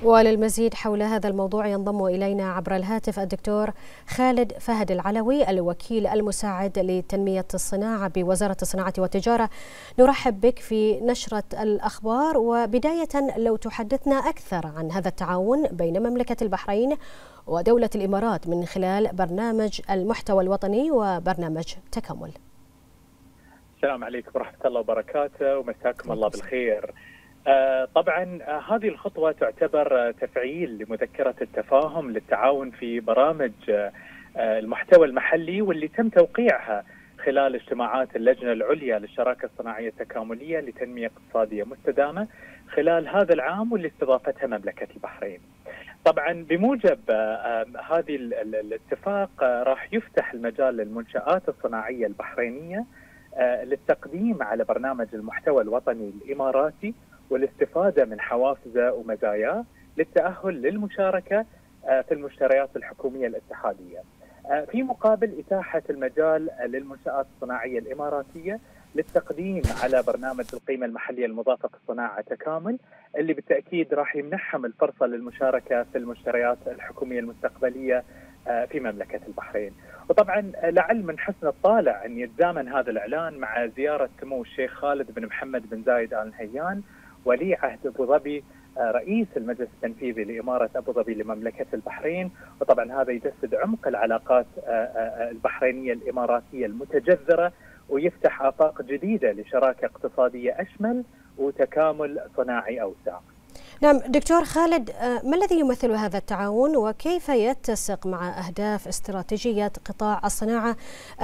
وللمزيد حول هذا الموضوع ينضم إلينا عبر الهاتف الدكتور خالد فهد العلوي، الوكيل المساعد لتنمية الصناعة بوزارة الصناعة والتجارة. نرحب بك في نشرة الأخبار، وبداية لو تحدثنا أكثر عن هذا التعاون بين مملكة البحرين ودولة الإمارات من خلال برنامج المحتوى الوطني وبرنامج تكامل. السلام عليكم ورحمة الله وبركاته، ومساكم الله بالخير. طبعا هذه الخطوة تعتبر تفعيل لمذكرة التفاهم للتعاون في برامج المحتوى المحلي، واللي تم توقيعها خلال اجتماعات اللجنة العليا للشراكة الصناعية التكاملية لتنمية اقتصادية مستدامة خلال هذا العام، واللي استضافتها مملكة البحرين. طبعا بموجب هذه الاتفاق راح يفتح المجال للمنشآت الصناعية البحرينية للتقديم على برنامج المحتوى الوطني الإماراتي والاستفادة من حوافزه ومزاياه للتأهل للمشاركة في المشتريات الحكومية الاتحادية، في مقابل إتاحة المجال للمنشآت الصناعية الإماراتية للتقديم على برنامج القيمة المحلية المضافة في الصناعة تكامل، اللي بالتأكيد راح يمنحهم الفرصة للمشاركة في المشتريات الحكومية المستقبلية في مملكة البحرين. وطبعا لعل من حسن الطالع أن يتزامن هذا الإعلان مع زيارة سمو الشيخ خالد بن محمد بن زايد آل نهيان ولي عهد أبو ظبي رئيس المجلس التنفيذي لإمارة أبو ظبي لمملكة البحرين، وطبعا هذا يجسد عمق العلاقات البحرينية الإماراتية المتجذرة، ويفتح آفاق جديدة لشراكة اقتصادية أشمل وتكامل صناعي أوسع. نعم دكتور خالد، ما الذي يمثل هذا التعاون وكيف يتسق مع أهداف استراتيجية قطاع الصناعة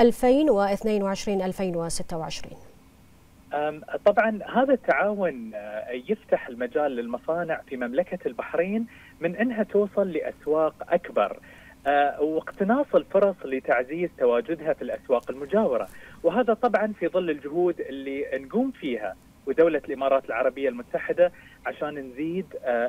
2022-2026؟ طبعا هذا التعاون يفتح المجال للمصانع في مملكة البحرين من أنها توصل لأسواق أكبر، واقتناص الفرص لتعزيز تواجدها في الأسواق المجاورة، وهذا طبعا في ظل الجهود اللي نقوم فيها ودولة الإمارات العربية المتحدة عشان نزيد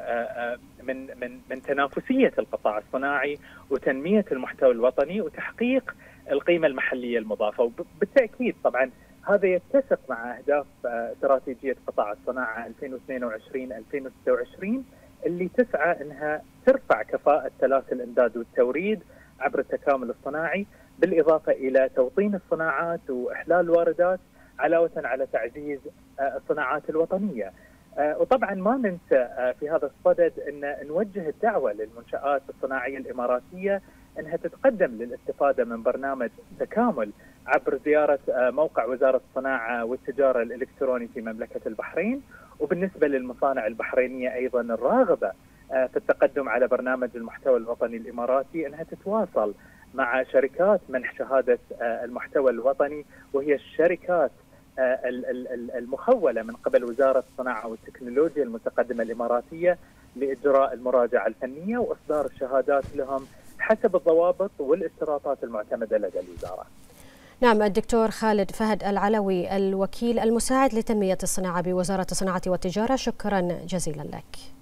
من تنافسية القطاع الصناعي وتنمية المحتوى الوطني وتحقيق القيمة المحلية المضافة. وبالتأكيد طبعا هذا يتسق مع أهداف استراتيجية قطاع الصناعة 2022-2026 اللي تسعى أنها ترفع كفاءة سلاسل الإمداد والتوريد عبر التكامل الصناعي، بالإضافة إلى توطين الصناعات وإحلال الواردات، علاوة على تعزيز الصناعات الوطنية. وطبعا ما ننسى في هذا الصدد أن نوجه الدعوة للمنشآت الصناعية الإماراتية أنها تتقدم للاستفادة من برنامج تكامل عبر زيارة موقع وزارة الصناعة والتجارة الإلكتروني في مملكة البحرين. وبالنسبة للمصانع البحرينية أيضا الراغبة في التقدم على برنامج المحتوى الوطني الإماراتي أنها تتواصل مع شركات منح شهادة المحتوى الوطني، وهي الشركات المخولة من قبل وزارة الصناعة والتكنولوجيا المتقدمة الإماراتية لإجراء المراجعة الفنية وإصدار الشهادات لهم حسب الضوابط والاشتراطات المعتمدة لدى الوزارة. نعم الدكتور خالد فهد العلوي، الوكيل المساعد لتنمية الصناعة بوزارة الصناعة والتجارة، شكرا جزيلا لك.